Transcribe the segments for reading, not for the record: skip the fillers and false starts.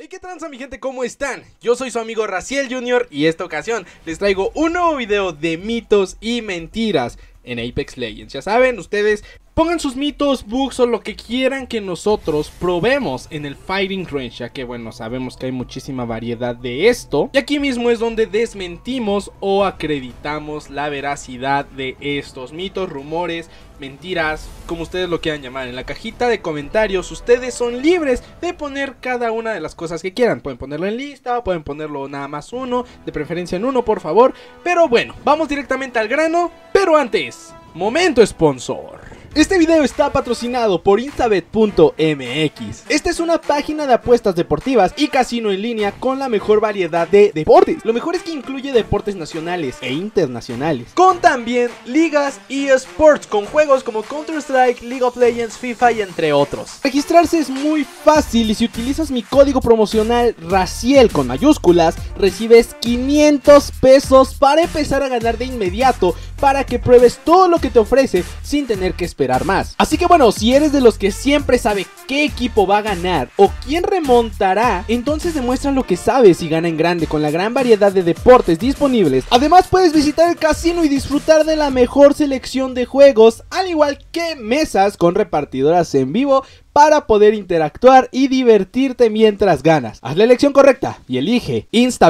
Hey, ¿qué tranza mi gente? ¿Cómo están? Yo soy su amigo Raciel Jr. y esta ocasión les traigo un nuevo video de mitos y mentiras en Apex Legends. Ya saben, ustedes pongan sus mitos, bugs o lo que quieran que nosotros probemos en el Fighting Range, ya que bueno, sabemos que hay muchísima variedad de esto. Y aquí mismo es donde desmentimos o acreditamos la veracidad de estos mitos, rumores, mentiras, como ustedes lo quieran llamar. En la cajita de comentarios ustedes son libres de poner cada una de las cosas que quieran. Pueden ponerlo en lista o pueden ponerlo nada más uno, de preferencia en uno, por favor. Pero bueno, vamos directamente al grano. Pero antes, momento sponsor. Este video está patrocinado por Instabet.mx. Esta es una página de apuestas deportivas y casino en línea con la mejor variedad de deportes. Lo mejor es que incluye deportes nacionales e internacionales, con también ligas y esports con juegos como Counter-Strike, League of Legends, FIFA y entre otros. Registrarse es muy fácil y si utilizas mi código promocional RACIEL con mayúsculas, recibes 500 pesos para empezar a ganar de inmediato, para que pruebes todo lo que te ofrece sin tener que esperar más. Así que bueno, si eres de los que siempre sabe qué equipo va a ganar o quién remontará, entonces demuestra lo que sabes y gana en grande con la gran variedad de deportes disponibles. Además puedes visitar el casino y disfrutar de la mejor selección de juegos, al igual que mesas con repartidoras en vivo para poder interactuar y divertirte mientras ganas. Haz la elección correcta y elige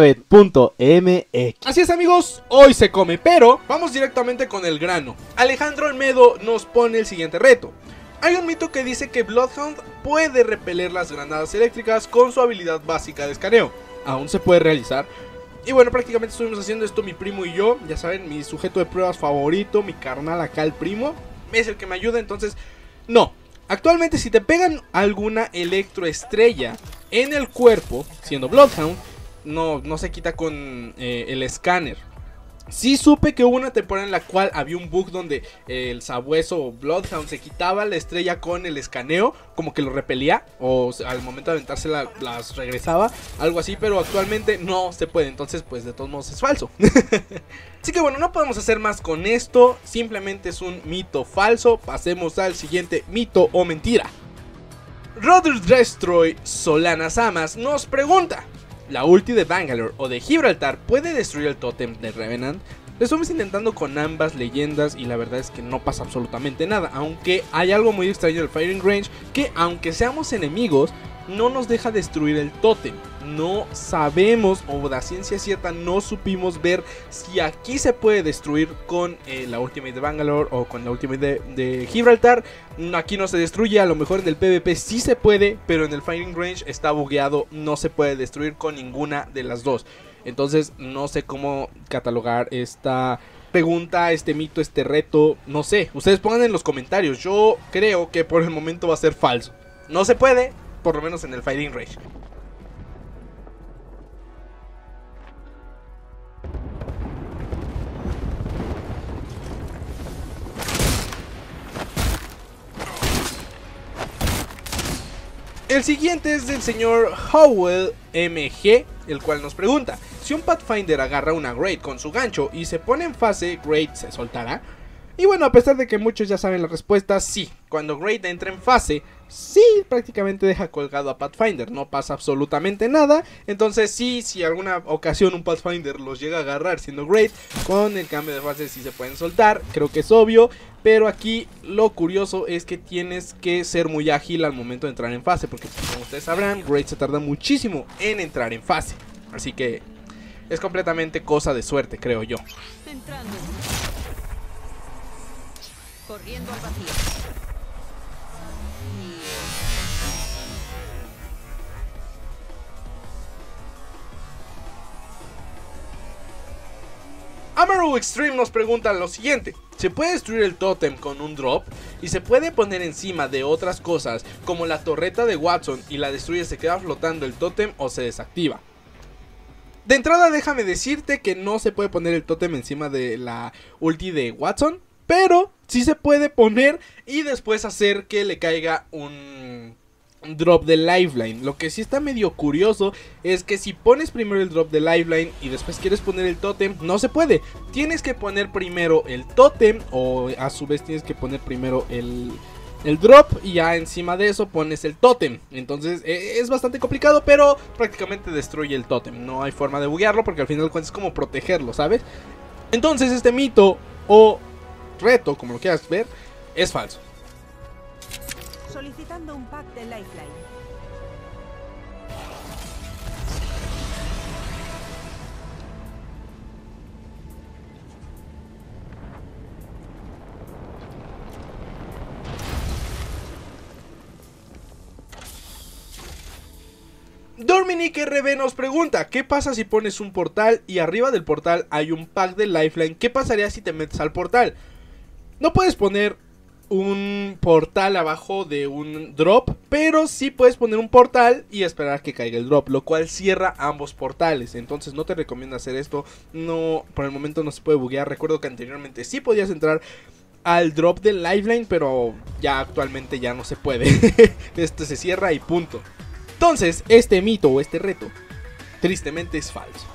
Instabet.mx. Así es amigos, hoy se come, pero vamos directamente con el grano. Alejandro Olmedo nos pone el siguiente reto. Hay un mito que dice que Bloodhound puede repeler las granadas eléctricas con su habilidad básica de escaneo. ¿Aún se puede realizar? Y bueno, prácticamente estuvimos haciendo esto mi primo y yo. Ya saben, mi sujeto de pruebas favorito, mi carnal acá, el primo, es el que me ayuda, entonces no. Actualmente si te pegan alguna electroestrella en el cuerpo, siendo Bloodhound, no se quita con el escáner. Sí supe que hubo una temporada en la cual había un bug donde el sabueso Bloodhound se quitaba la estrella con el escaneo, como que lo repelía, o al momento de aventarse las regresaba, algo así, pero actualmente no se puede, entonces pues de todos modos es falso. Así que bueno, no podemos hacer más con esto, simplemente es un mito falso. Pasemos al siguiente mito o mentira. Roder Destroy Solana Samas nos pregunta: ¿la ulti de Bangalore o de Gibraltar puede destruir el tótem de Revenant? Lo estamos intentando con ambas leyendas y la verdad es que no pasa absolutamente nada. Aunque hay algo muy extraño del Fighting Range, que aunque seamos enemigos, no nos deja destruir el tótem. No sabemos, o la ciencia cierta no supimos ver si aquí se puede destruir con la ultimate de Bangalore o con la ultimate de Gibraltar. Aquí no se destruye, a lo mejor en el PvP sí se puede, pero en el Fighting Range está bugueado, no se puede destruir con ninguna de las dos. Entonces no sé cómo catalogar esta pregunta, este mito, este reto, no sé. Ustedes pongan en los comentarios, yo creo que por el momento va a ser falso. No se puede, por lo menos en el Fighting Range. El siguiente es del señor Howell MG, el cual nos pregunta: si un Pathfinder agarra una Great con su gancho y se pone en fase, ¿Great se soltará? Y bueno, a pesar de que muchos ya saben la respuesta, sí. Cuando Great entra en fase, sí, prácticamente deja colgado a Pathfinder, no pasa absolutamente nada. Entonces sí, si alguna ocasión un Pathfinder los llega a agarrar siendo Great, con el cambio de fase sí se pueden soltar, creo que es obvio. Pero aquí lo curioso es que tienes que ser muy ágil al momento de entrar en fase, porque como ustedes sabrán, Great se tarda muchísimo en entrar en fase. Así que es completamente cosa de suerte, creo yo. Entrando. Corriendo al vacío. Amaru Extreme nos pregunta lo siguiente: ¿se puede destruir el tótem con un drop? ¿Y se puede poner encima de otras cosas como la torreta de Wattson y la destruye, se queda flotando el tótem o se desactiva? De entrada déjame decirte que no se puede poner el tótem encima de la ulti de Wattson, pero sí se puede poner y después hacer que le caiga un drop de Lifeline. Lo que sí está medio curioso es que si pones primero el drop de Lifeline y después quieres poner el tótem, no se puede. Tienes que poner primero el tótem, o a su vez tienes que poner primero el drop y ya encima de eso pones el tótem. Entonces es bastante complicado, pero prácticamente destruye el tótem. No hay forma de buguearlo porque al final de cuentas es como protegerlo, ¿sabes? Entonces este mito o reto, como lo quieras ver, es falso. Solicitando un pack de Lifeline. Dominique RB nos pregunta, ¿qué pasa si pones un portal y arriba del portal hay un pack de Lifeline? ¿Qué pasaría si te metes al portal? No puedes poner un portal abajo de un drop, pero sí puedes poner un portal y esperar que caiga el drop, lo cual cierra ambos portales. Entonces no te recomiendo hacer esto, no, por el momento no se puede buguear. Recuerdo que anteriormente sí podías entrar al drop del Lifeline, pero ya actualmente ya no se puede. Este se cierra y punto. Entonces, este mito o este reto, tristemente es falso.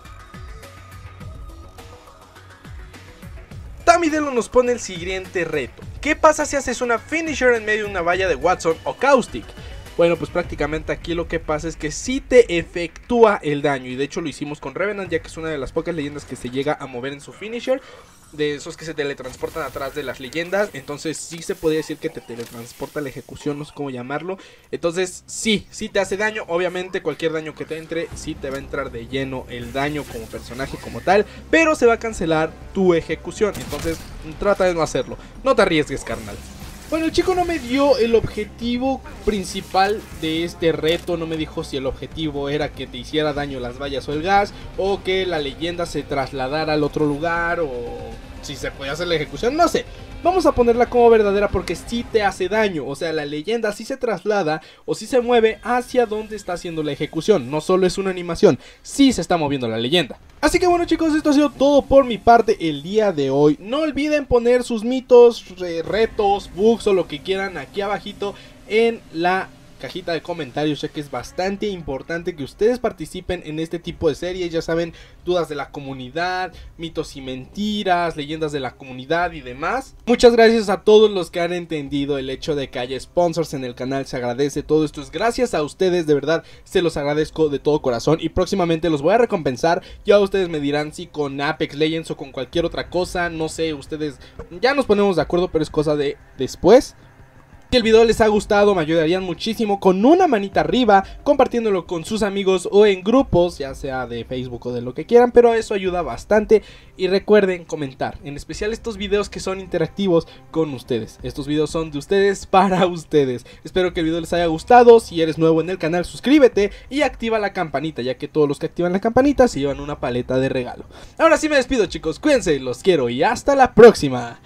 Tamidelo nos pone el siguiente reto. ¿Qué pasa si haces una finisher en medio de una valla de Watson o Caustic? Bueno, pues prácticamente aquí lo que pasa es que sí te efectúa el daño. Y de hecho lo hicimos con Revenant, ya que es una de las pocas leyendas que se llega a mover en su finisher. De esos que se teletransportan atrás de las leyendas. Entonces sí se podría decir que te teletransporta la ejecución, no sé cómo llamarlo. Entonces sí te hace daño. Obviamente cualquier daño que te entre, sí te va a entrar de lleno el daño como personaje como tal. Pero se va a cancelar tu ejecución. Entonces trata de no hacerlo. No te arriesgues, carnal. Bueno, el chico no me dio el objetivo principal de este reto. No me dijo si el objetivo era que te hiciera daño las vallas o el gas, o que la leyenda se trasladara al otro lugar, o si se podía hacer la ejecución, no sé. Vamos a ponerla como verdadera porque sí te hace daño. O sea, la leyenda sí se traslada o sí se mueve hacia donde está haciendo la ejecución. No solo es una animación, sí se está moviendo la leyenda. Así que bueno, chicos, esto ha sido todo por mi parte el día de hoy. No olviden poner sus mitos, retos, bugs o lo que quieran aquí abajito en la cajita de comentarios, ya que es bastante importante que ustedes participen en este tipo de series. Ya saben, dudas de la comunidad, mitos y mentiras, leyendas de la comunidad y demás. Muchas gracias a todos los que han entendido el hecho de que haya sponsors en el canal. Se agradece, todo esto es gracias a ustedes, de verdad se los agradezco de todo corazón. Y próximamente los voy a recompensar. Ya ustedes me dirán si con Apex Legends o con cualquier otra cosa, no sé, ustedes ya nos ponemos de acuerdo, pero es cosa de después. Si el video les ha gustado, me ayudarían muchísimo con una manita arriba, compartiéndolo con sus amigos o en grupos, ya sea de Facebook o de lo que quieran, pero eso ayuda bastante. Y recuerden comentar, en especial estos videos que son interactivos con ustedes. Estos videos son de ustedes para ustedes. Espero que el video les haya gustado. Si eres nuevo en el canal, suscríbete y activa la campanita, ya que todos los que activan la campanita se llevan una paleta de regalo. Ahora sí me despido, chicos, cuídense, los quiero y hasta la próxima.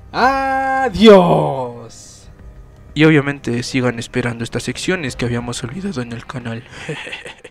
Adiós. Y obviamente sigan esperando estas secciones que habíamos olvidado en el canal.